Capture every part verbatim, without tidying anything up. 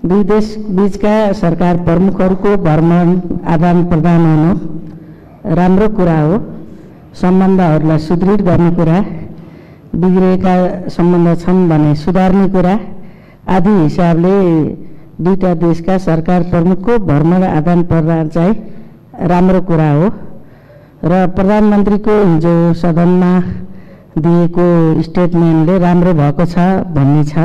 दुई देश बीचका सरकार प्रमुखहरूको भ्रमण आदान प्रदान हुनु राम्रो कुरा हो। सम्बन्धहरूलाई सुदृढ गर्ने कुरा, बिग्रेका सम्बन्ध छन् भने सुधार्ने कुरा आदि हिसाबले दुईटा देशका सरकार प्रमुखको भ्रमण आदान प्रदान चाहिँ राम्रो कुरा हो र प्रधानमन्त्रीको हिजो सदनमा दिएको स्टेटमेन्टले राम्रो भएको छ भन्ने छ।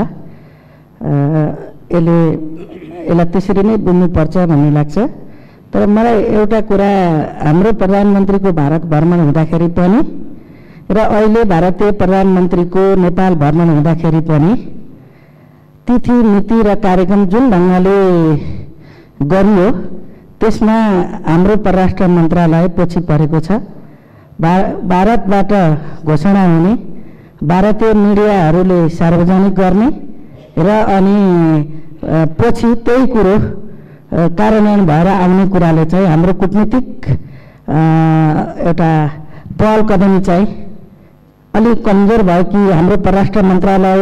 यसले यसलाई त्यसरी नै बुझ्नुपर्छ भन्ने लाग्छ। तर मलाई एउटा कुरा, हाम्रो प्रधानमन्त्रीको भारत भ्रमण हुँदाखेरि पनि र अहिले भारतीय प्रधानमन्त्रीको नेपाल भ्रमण हुँदाखेरि पनि तिथि नीति र कार्यक्रम जुन ढङ्गले गरियो त्यसमा हाम्रो परराष्ट्र मन्त्रालय पछि परेको छ। भारतबाट घोषणा हुने, भारतीय मिडियाहरूले सार्वजनिक गर्ने र अनि पछि त्यही कुरो कार्यान्वयन भएर आउने कुराले चाहिँ हाम्रो कूटनीतिक एउटा पहल कदमी चाहिँ अलिक कमजोर भयो कि हाम्रो परराष्ट्र मन्त्रालय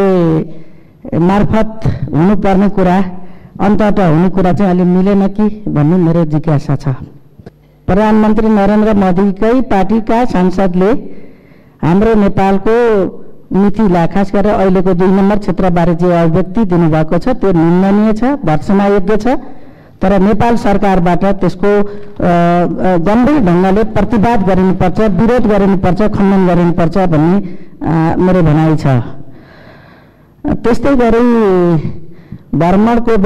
मार्फत हुनुपर्ने कुरा अन्ततः हुने कुरा चाहिँ अलि मिलेन कि भन्ने मेरो जिज्ञासा छ। प्रधानमन्त्री नरेन्द्र मोदीकै पार्टीका सांसदले हाम्रो नेपालको नीतिलाई खास गरेर अहिलेको दुई नम्बर क्षेत्रबारे जे अभिव्यक्ति दिनुभएको छ त्यो निन्दनीय छ, भर्त्सना योग्य छ। तर नेपाल सरकारबाट त्यसको गम्भीर ढङ्गले प्रतिवाद गरिनुपर्छ, विरोध गरिनुपर्छ, खण्डन गरिनुपर्छ भन्ने मेरो भनाइ छ। त्यस्तै गरी भ्रमणको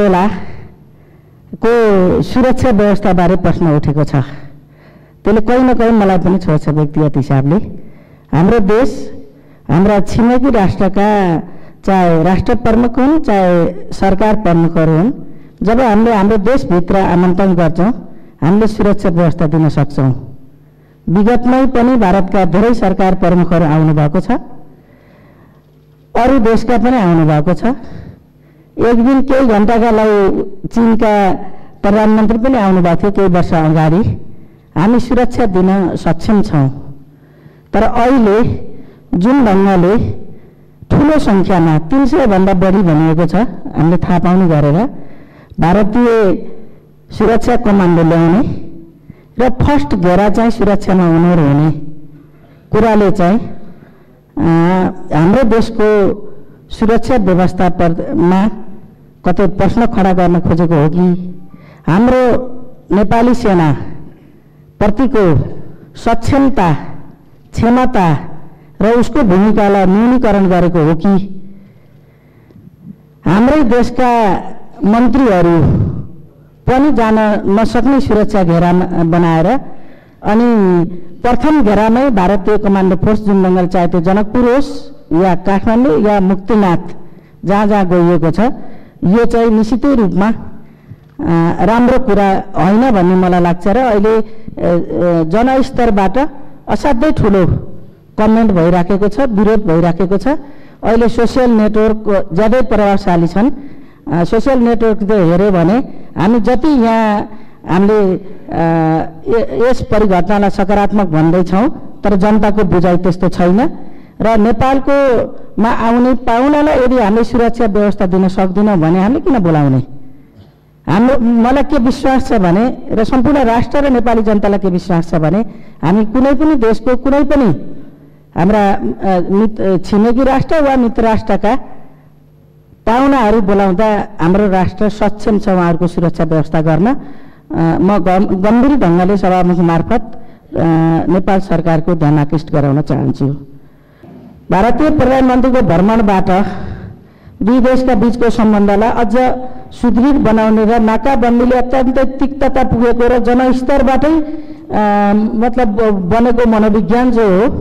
बेलाको सुरक्षा व्यवस्थाबारे प्रश्न उठेको छ। त्यसले कहीँ न कहीँ मलाई पनि छोड्छ व्यक्तिगत हिसाबले। हाम्रो देश, हाम्रा छिमेकी राष्ट्रका चाहे राष्ट्र प्रमुख हुन् चाहे सरकार प्रमुखहरू हुन्, जब हामीले हाम्रो देशभित्र आमन्त्रण गर्छौँ हामीले सुरक्षा व्यवस्था दिन सक्छौँ। विगतमै पनि भारतका धेरै सरकार प्रमुखहरू आउनुभएको छ, अरू देशका पनि आउनुभएको छ। एक दिन केही घन्टाका लागि चीनका प्रधानमन्त्री पनि आउनुभएको थियो केही वर्ष अगाडि। हामी सुरक्षा दिन सक्षम छौँ। तर अहिले जुन ढङ्गले ठुलो सङ्ख्यामा तीन सय भन्दा बढी भनिएको छ, हामीले थाहा पाउने गरेर भारतीय सुरक्षा कमान्डो ल्याउने र फर्स्ट घेरा चाहिँ सुरक्षामा उनीहरू हुने कुराले चाहिँ हाम्रो देशको सुरक्षा व्यवस्थामा कतै प्रश्न खडा गर्न खोजेको हो कि हाम्रो नेपाली सेना प्रतिको सक्षमता, क्षमता र उसको भूमिकालाई न्यूनीकरण गरेको हो कि हाम्रै देशका मन्त्रीहरू पनि जान नसक्ने सुरक्षा घेरा बनाएर अनि प्रथम घेरामै भारतीय कमान्डो फोर्स जुन ढङ्गले चाहे त्यो जनकपुर होस् या काठमाडौँ या मुक्तिनाथ जहाँ जहाँ गइएको छ, यो चाहिँ निश्चितै रूपमा राम्रो कुरा होइन भन्ने मलाई लाग्छ। र अहिले जनस्तरबाट असाध्यै ठुलो कमेन्ट भइराखेको छ, विरोध भइराखेको छ। अहिले सोसियल नेटवर्क ज्यादै प्रभावशाली छन्। सोसियल नेटवर्क हेऱ्यो भने हामी जति यहाँ हामीले यस परिघटनालाई सकारात्मक भन्दैछौँ तर जनताको बुझाइ त्यस्तो छैन। र नेपालको मा आउने पाहुनालाई यदि हामीले सुरक्षा व्यवस्था दिन सक्दैनौँ भने हामीले किन बोलाउने? हाम्रो मलाई के विश्वास छ भने र सम्पूर्ण राष्ट्र र नेपाली जनतालाई के विश्वास छ भने हामी कुनै पनि देशको कुनै पनि हाम्रा छिमेकी राष्ट्र वा मित्र राष्ट्रका पाहुनाहरू बोलाउँदा हाम्रो राष्ट्र सक्षम छ उहाँहरूको सुरक्षा व्यवस्था गर्न। म गम्भीर ढङ्गले सभामुख मार्फत नेपाल सरकारको ध्यान आकृष्ट गराउन चाहन्छु। भारतीय प्रधानमन्त्रीको भ्रमणबाट दुई देशका बीचको सम्बन्धलाई अझ सुदृढ बनाउने र नाकाबन्दीले अत्यन्तै तिक्तता पुगेको र जनस्तरबाटै मतलब बनेको मनोविज्ञान जो हो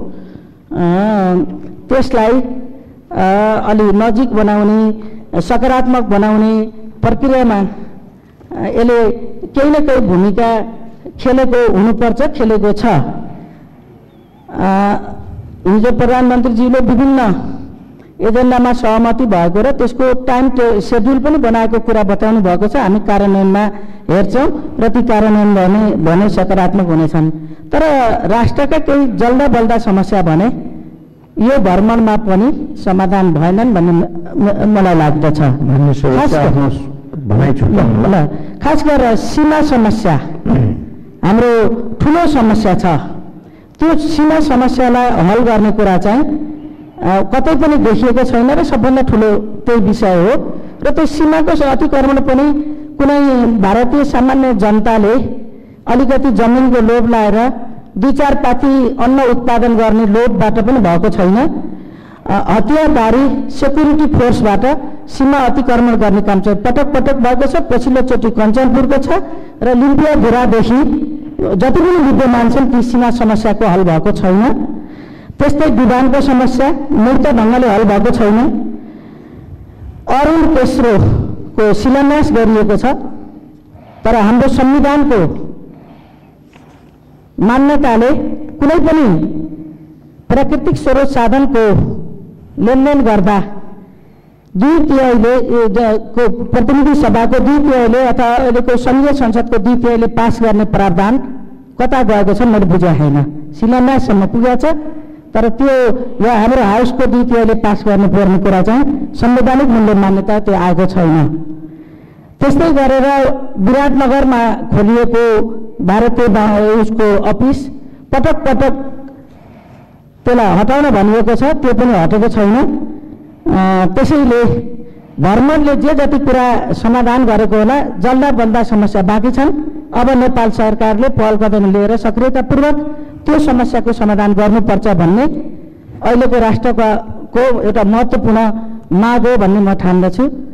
त्यसलाई अलि नजिक बनाउने, सकारात्मक बनाउने प्रक्रियामा यसले केही न केही भूमिका खेलेको हुनुपर्छ, खेलेको छ। हिजो प्रधानमन्त्रीजीले विभिन्न एजेन्डामा सहमति भएको र त्यसको टाइम सेड्युल पनि बनाएको कुरा बताउनु भएको छ। हामी कार्यान्वयनमा हेर्छौँ र ती कार्यान्वयन भने भने सकारात्मक हुनेछन्। तर राष्ट्रका केही जल्दा बल्दा समस्या भने यो भ्रमणमा पनि समाधान भएनन् भन्ने मलाई लाग्दछ। भनाइ छुट्याउनु ल खास गरेर सीमा समस्या हाम्रो ठुलो समस्या छ। त्यो सीमा समस्यालाई हल गर्ने कुरा चाहिँ कतै पनि देखिएको छैन र सबभन्दा ठुलो त्यही विषय हो। र त्यो सीमाको अतिक्रमण पनि कुनै भारतीय सामान्य जनताले अलिकति जमिनको लोभ लाएर दुई चार पाती अन्न उत्पादन गर्ने लोभबाट पनि भएको छैन। हतियारधारी सेक्युरिटी फोर्सबाट सीमा अतिक्रमण गर्ने काम चाहिँ पटक पटक भएको छ। पछिल्लोचोटि कञ्चनपुरको छ र लिम्पियाधुरादेखि जति पनि विद्यमान छन् ती सीमा समस्याको हल भएको छैन। त्यस्तै विधानको समस्या मूर्त ढङ्गले हल भएको छैन। अरुण तेस्रोको शिलान्यास गरिएको छ तर हाम्रो संविधानको मान्यताले कुनै पनि प्राकृतिक स्रोत साधनको लेनदेन गर्दा दुई तिहाईले को प्रतिनिधि सभाको दुई तिहाईले अथवा अहिलेको संघीय संसदको दुई तिहाईले पास गर्ने प्रावधान कता गएको छ मैले बुझेको छैन। शिलान्याससम्म पुगेको छ तर त्यो या हाम्रो हाउसको दुई तिहाईले पास गर्नुपर्ने कुरा चाहिँ संवैधानिक मूल्य मान्यता त्यो आएको छैन। त्यस्तै गरेर विराटनगरमा खोलिएको भारतीय उसको अफिस पटक पटक त्यसलाई हटाउन भनिएको छ, त्यो पनि हटेको छैन। त्यसैले भर्मरले जे जति कुरा समाधान गरेको होला जल्दा बल्दा समस्या बाँकी छन्। अब नेपाल सरकारले पहल कदम लिएर सक्रियतापूर्वक त्यो समस्याको समाधान गर्नुपर्छ भन्ने अहिलेको राष्ट्रको एउटा महत्त्वपूर्ण माग हो भन्ने म ठान्दछु।